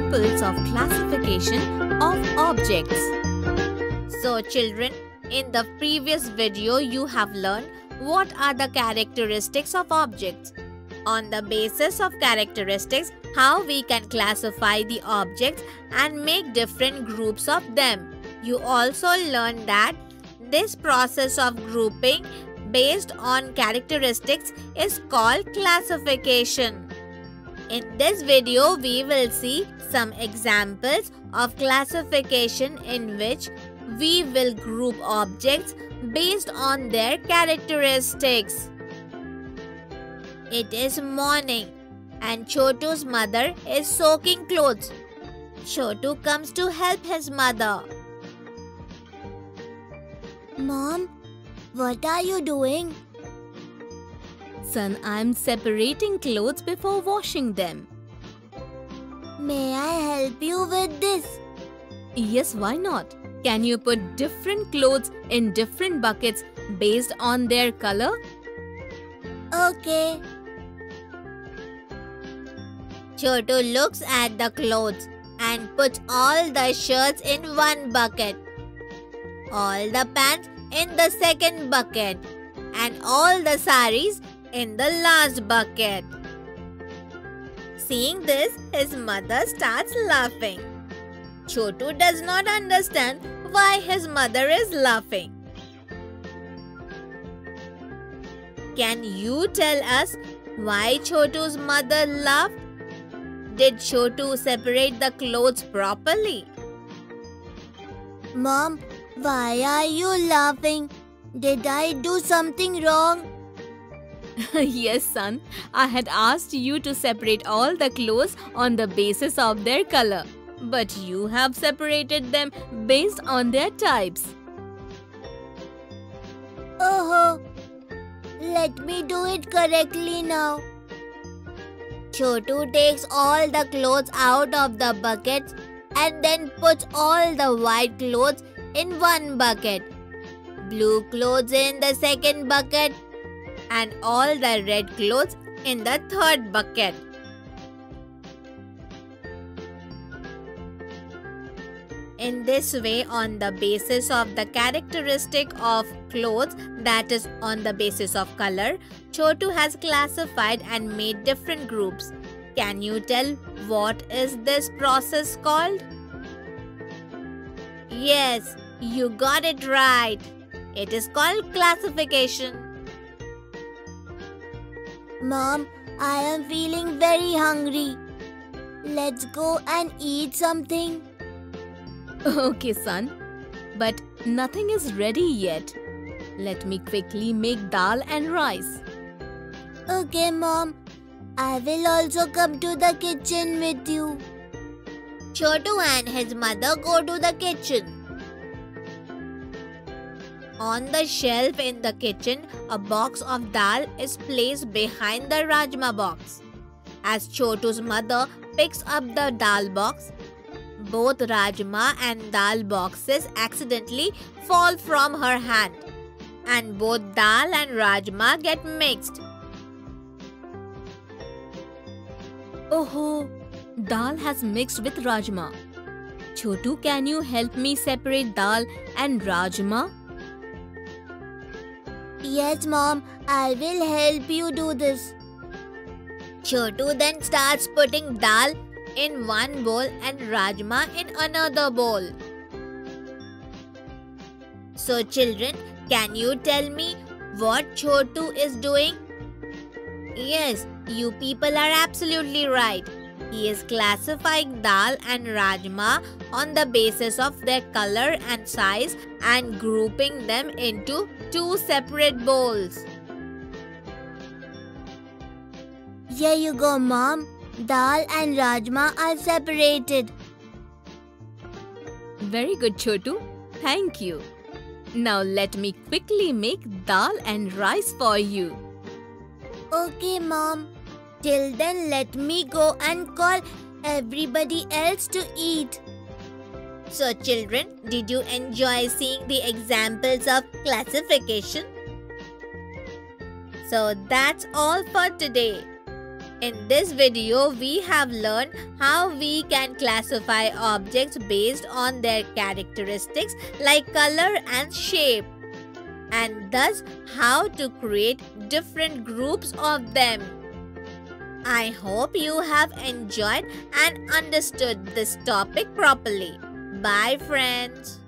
examples of classification of objects. So children, in the previous video you have learned what are the characteristics of objects. On the basis of characteristics, how we can classify the objects and make different groups of them. You also learned that this process of grouping based on characteristics is called classification. In this video, we will see some examples of classification in which we will group objects based on their characteristics. It is morning and Chotu's mother is soaking clothes. Chotu comes to help his mother. Mom, what are you doing? Son, I'm separating clothes before washing them. May I help you with this? Yes, why not? Can you put different clothes in different buckets based on their color? Okay. Chotu looks at the clothes and puts all the shirts in one bucket, all the pants in the second bucket, and all the saris in the last bucket. Seeing this, his mother starts laughing. Chotu does not understand why his mother is laughing. Can you tell us why Chotu's mother laughed? Did Chotu separate the clothes properly? Mom, why are you laughing? Did I do something wrong? Yes, son. I had asked you to separate all the clothes on the basis of their color, but you have separated them based on their types. Oh, let me do it correctly now. Chotu takes all the clothes out of the buckets and then puts all the white clothes in one bucket, blue clothes in the second bucket, and all the red clothes in the third bucket. In this way, on the basis of the characteristic of clothes, that is on the basis of color, Chotu has classified and made different groups. Can you tell what is this process called? Yes, you got it right. It is called classification. Mom, I am feeling very hungry. Let's go and eat something. Okay, son. But nothing is ready yet. Let me quickly make dal and rice. Okay, Mom. I will also come to the kitchen with you. Chotu and his mother go to the kitchen. On the shelf in the kitchen, a box of dal is placed behind the Rajma box. As Chotu's mother picks up the dal box, both Rajma and dal boxes accidentally fall from her hand, and both dal and Rajma get mixed. Oh, dal has mixed with Rajma. Chotu, can you help me separate dal and Rajma? Yes, Mom. I will help you do this. Chotu then starts putting dal in one bowl and Rajma in another bowl. So children, can you tell me what Chotu is doing? Yes, you people are absolutely right. He is classifying dal and Rajma on the basis of their color and size and grouping them into two separate bowls. Here you go, Mom. Dal and Rajma are separated. Very good, Chotu. Thank you. Now let me quickly make dal and rice for you. Okay, Mom. Till then, let me go and call everybody else to eat. So children, did you enjoy seeing the examples of classification? So that's all for today. In this video, we have learned how we can classify objects based on their characteristics like color and shape, and thus how to create different groups of them. I hope you have enjoyed and understood this topic properly. Bye friends.